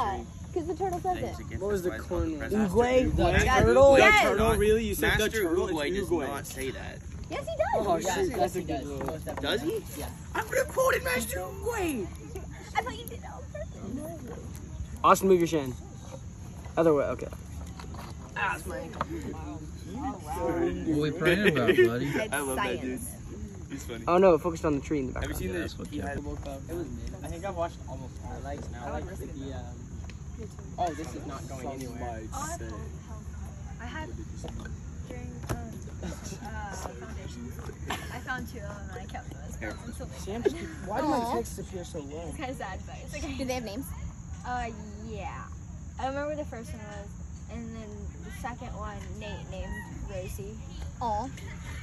Yeah, because the turtle says it. What was the corn one? Uruguay? Turtle? Yes. Turtle? Really? You said the Master turtle? Uruguay It's does Uruguay. not say that. Yes, he does. Oh, Yeah, shit. yes, That's a he good does. rule. Most definitely Does he? does. Yeah. I'm gonna quote it, Master Uruguay. I thought you did that on purpose. Austin, move your shin. Other way, okay. What are we praying about, buddy? I love that dude. He's funny. Oh no, it focused on the tree in the Have you background. seen That's this? what He had It was. I think I've watched almost all. I like the. Oh, this is not going anywhere. I had during foundations. I found 2 of them and I kept them as pets until they Sam, died. why do my texts appear so low? It's kind of sad, but it's okay. Do they have names? Yeah. I remember the first one was, and then the second one Nate named Rosie. Aw.